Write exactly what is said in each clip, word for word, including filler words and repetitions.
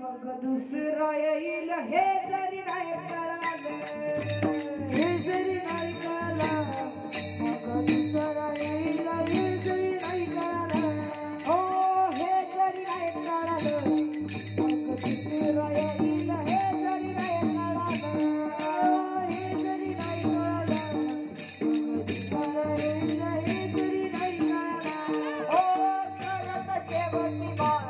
मग दुसरं येईल हे जरी नाही कळालं, हे जरी नाही कळालं, मग दुसरं येईल हे जरी नाही कळालं, हो हे जरी नाही कळालं, मग दुसरं येईल हे जरी नाही कळालं, हे जरी नाही कळालं, मग दुसरं येईल हे जरी नाही कळालं, हो सरत शेवटी बाळ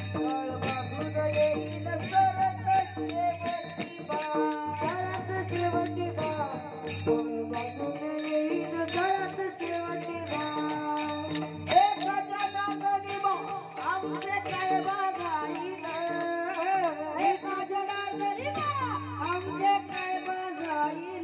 येईल सरत शेवटी बाळ, सरत शेवटी बाळ येईल सरत शेवटी बाळ, एका जगात बा आमचे काय बघाईल, एका जगात बा आमचे काय बघाईल,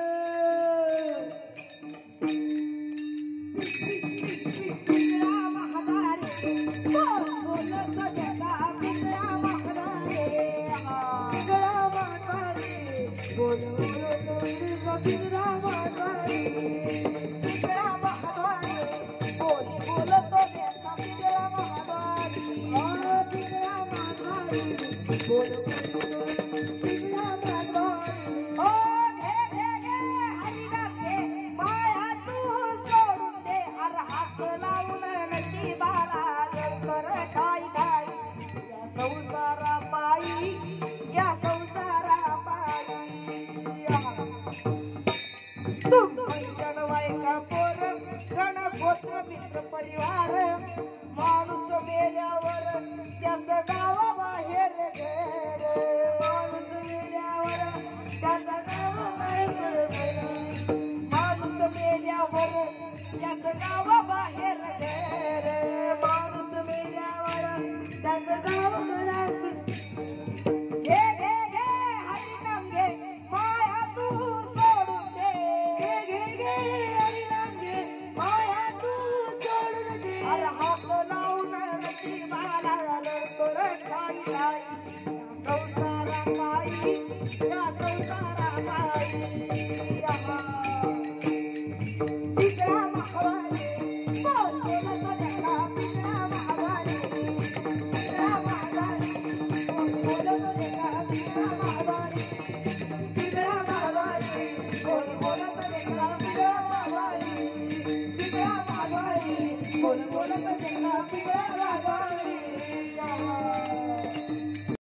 मित्र परिवार माणूस मेल्यावर त्याचं गावा बाहेर घर, माणूस मेल्यावर त्याचं गावा बाहेर घर, माणूस मेल्यावर त्याचं गावा बाहेर घर, माणूस मेल्यावर त्याचं गाव घरात, घे घे घे हरिनाम घे माया तू सोडून दे, घे घे घे हरिनाम घे माया तू सोडून दे, अरे हात लावून नशिबाला तर खाई खाई संसारा पायी